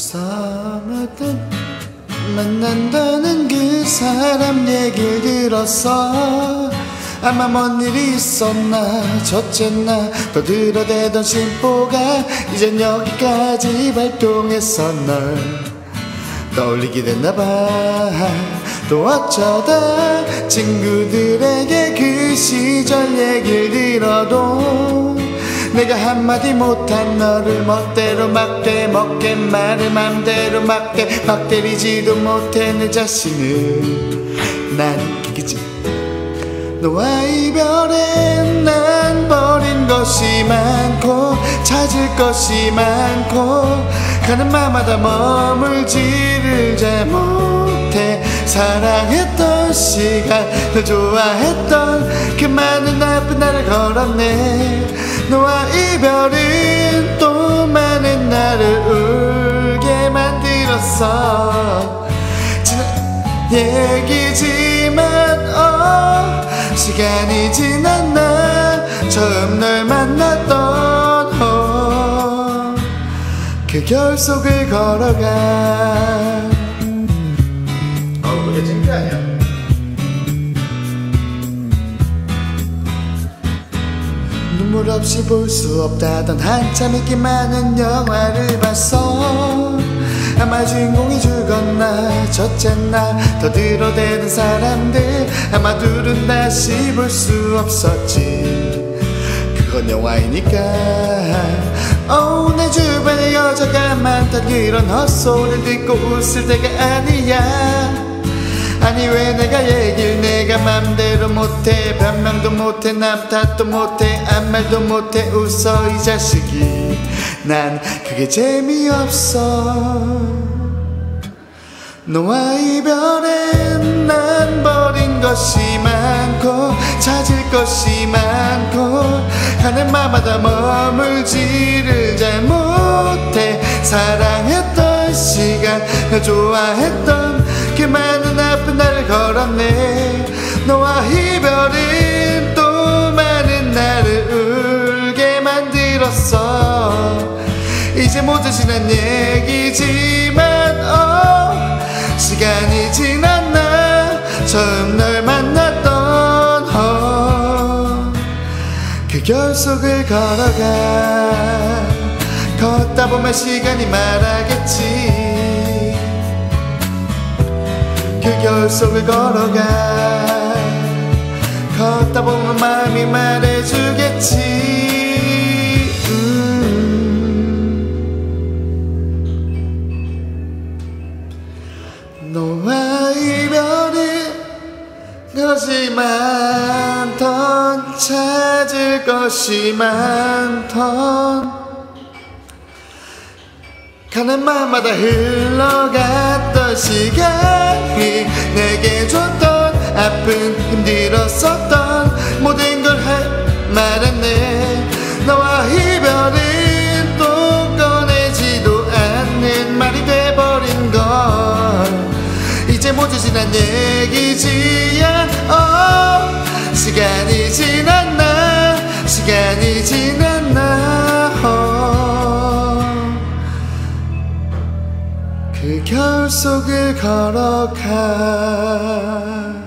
싸움했던 만난다는 그 사람 얘길 들었어. 아마 뭔 일이 있었나 저쨌나 떠들어대던 심보가 이젠 여기까지 발동했어. 널 떠올리게 됐나봐. 또 어쩌다 친구들에게 그 시절 얘길 들어도 내가 한마디 못한 너를 멋대로 막대 먹게 말을 맘대로 막대 막 때리지도 못해 내 자신을 난 이기지. 너와 이별에 난 버린 것이 많고 찾을 것이 많고 가는 마마다 머물지를 잘 못해. 사랑했던 시간 널 좋아했던 그 많은 나쁜 날을 걸었네. 너와 이별은 또 많은 나를 울게 만들었어. 지난 얘기지만 시간이 지났나 처음 널 만났던 그 겨울 속을 걸어가. 그게 창피하냐? 눈물 없이 볼 수 없다던 한참 인기 많은 영화를 봤어. 아마 주인공이 죽었나 저쨌나 떠들어대는 사람들 아마 둘은 다시 볼 수 없었지. 그건 영화이니까. 내 주변에 여자가 많다 그런 헛소리를 듣고 웃을 때가 아니야. 아니 왜 내가 얘길 내가 맘대로 못해. 변명도 못해 남 탓도 못해 아무 말도 못해 웃어 이 자식이. 난 그게 재미없어. 너와 이별엔 난 버린 것이 많고 찾을 것이 많고 가는 마마다 머물지를 잘 못해. 사랑했던 시간 널 좋아했던 그 많은 아픈 날을 걸었네. 너와 이별은 또 많은 나를 울게 만들었어. 이제 모두 지난 얘기지만 시간이 지났나 처음 널 만났던 그 겨울 속을 걸어가. 걷다 보면 시간이 말하겠지. 그 겨울 속을 걸어가. 걷다 보면 마음이 말해주겠지. 너와 이별은 것이 많던 찾을 것이 많던 가는 마음마다 흘러갔던 시간이 내게 줬던 아픈 힘들었었던 모든 걸 말했네. 너와 이별은 또 꺼내지도 않는 말이 돼버린 걸 이제 모두 지난 얘기지야. 시간이 지났나 시간이 지났나 그 겨울 속을 걸어가.